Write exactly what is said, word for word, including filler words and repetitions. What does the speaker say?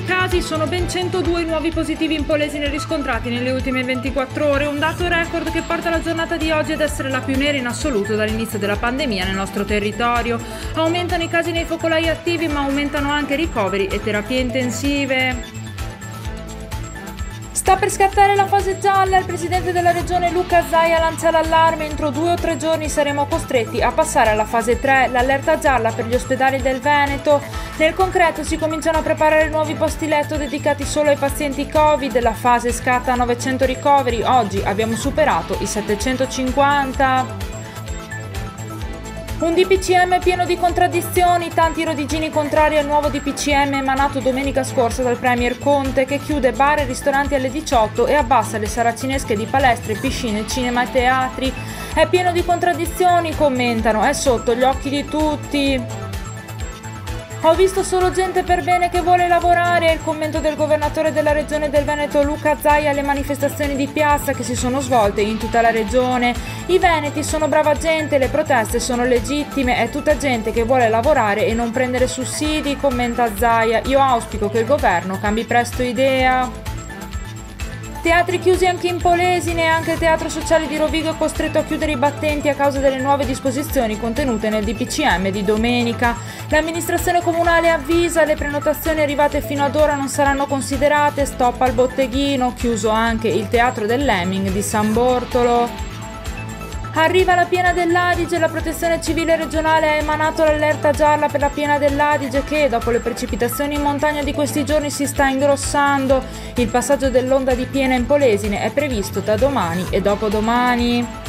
nuovi casi, sono ben centodue i nuovi positivi in Polesine riscontrati nelle ultime ventiquattro ore, un dato record che porta la giornata di oggi ad essere la più nera in assoluto dall'inizio della pandemia nel nostro territorio. Aumentano i casi nei focolai attivi, ma aumentano anche ricoveri e terapie intensive. Sta per scattare la fase gialla, il presidente della regione Luca Zaia lancia l'allarme: entro due o tre giorni saremo costretti a passare alla fase tre, l'allerta gialla per gli ospedali del Veneto. Nel concreto si cominciano a preparare nuovi posti letto dedicati solo ai pazienti Covid, la fase scatta a novecento ricoveri, oggi abbiamo superato i settecentocinquanta. Un D P C M pieno di contraddizioni, tanti rodigini contrari al nuovo D P C M emanato domenica scorsa dal Premier Conte, che chiude bar e ristoranti alle diciotto e abbassa le saracinesche di palestre, piscine, cinema e teatri. È pieno di contraddizioni, commentano, è sotto gli occhi di tutti. Ho visto solo gente per bene che vuole lavorare, è il commento del governatore della regione del Veneto Luca Zaia alle manifestazioni di piazza che si sono svolte in tutta la regione. I veneti sono brava gente, le proteste sono legittime, è tutta gente che vuole lavorare e non prendere sussidi, commenta Zaia. Io auspico che il governo cambi presto idea. Teatri chiusi anche in Polesine, anche il Teatro Sociale di Rovigo è costretto a chiudere i battenti a causa delle nuove disposizioni contenute nel D P C M di domenica. L'amministrazione comunale avvisa: le prenotazioni arrivate fino ad ora non saranno considerate, stop al botteghino, chiuso anche il Teatro del Lemming di San Bortolo. Arriva la piena dell'Adige, la protezione civile regionale ha emanato l'allerta gialla per la piena dell'Adige che, dopo le precipitazioni in montagna di questi giorni, si sta ingrossando. Il passaggio dell'onda di piena in Polesine è previsto da domani e dopodomani.